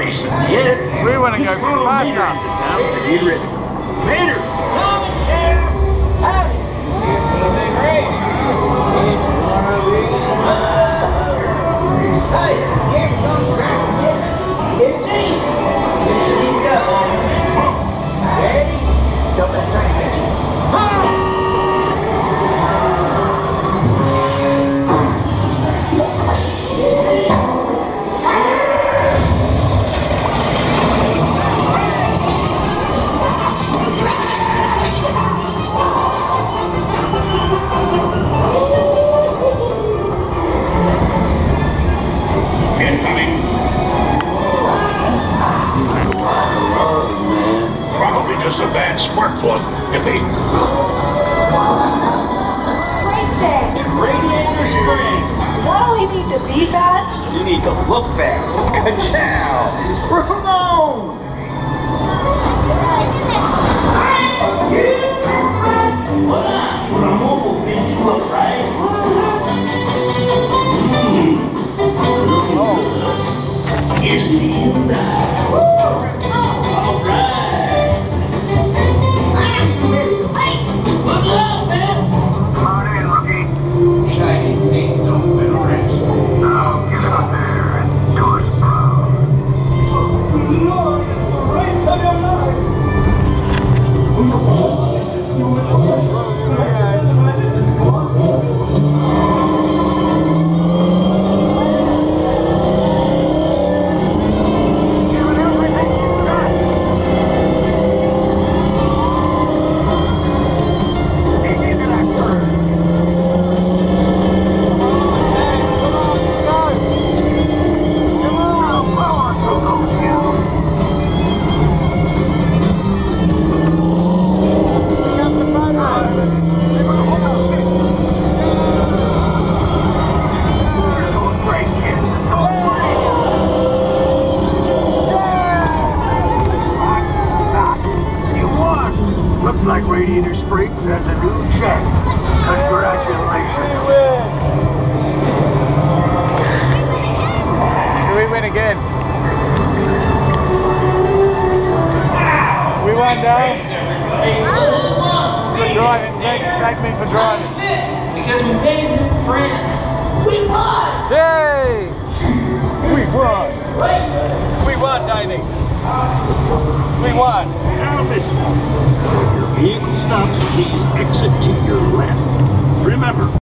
racing yet. We want to go faster. Get ready. Later. Coming, Sheriff. Howdy. Anything great? It's gonna be hey, here comes Tractor. It's easy. Just sneak up on him. Ready? Don't let Tractor catch you. Probably just a bad spark plug, hippie. Race day. In Radiator Springs. Why do we need to be fast? You need to look fast. Ka-chow! Ramon! Ramon will pinch you up, right? All right. Good luck, man. Come on in, rookie. Shiny ain't no better rest. Now get out there and do us proud. Lord, race of your life. Looks like Radiator Springs has a new check. Congratulations. Do we win again? We won, Dave. For driving. Thank me for driving. Because we made new friends. We won! Yay! We won. We won, Davey. We won. Now listen. When your vehicle stops, please exit to your left. Remember,